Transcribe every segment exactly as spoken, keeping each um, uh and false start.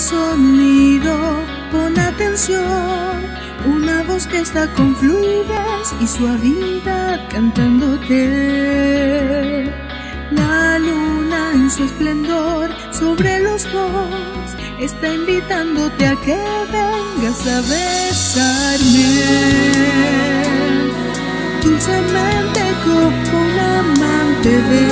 sonido, pon atención. Una voz que está con fluidez y suavidad cantándote. La luna en su esplendor sobre los dos está invitándote a que vengas a besarme dulcemente como un amante.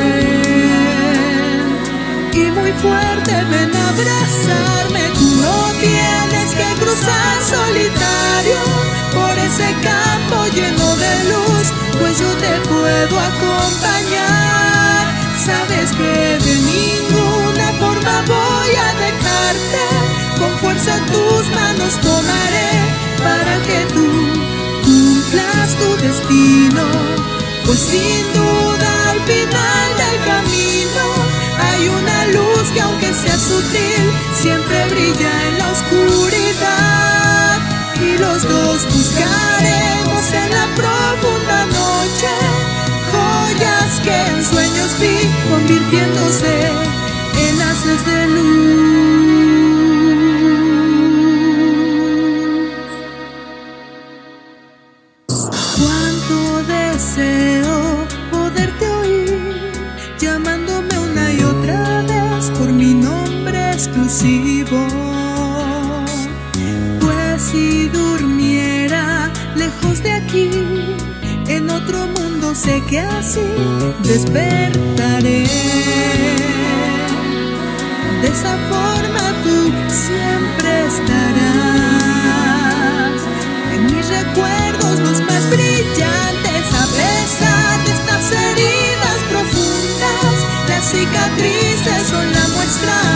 Ven y muy fuerte ven a abrazarme. Tú no tienes que cruzar solitario por ese campo lleno de luz, pues yo te puedo acompañar. Sabes que de ninguna forma voy a dejarte, con fuerza tus manos tomaré para que tú cumplas tu destino, pues sin duda al final del camino hay una luz que aunque sea sutil siempre brilla en la oscuridad, y los dos buscaremos en la profunda noche joyas que en sueños vi convirtiéndose en haces de luz. Cuánto deseo poderte oír llamándome una y otra vez por mi nombre exclusivo, pues si durmiera lejos de aquí en otro mundo sé que así despertaré. De esa forma tú siempre estarás en mis recuerdos los más brillantes. A pesar de estas heridas profundas, las cicatrices son la muestra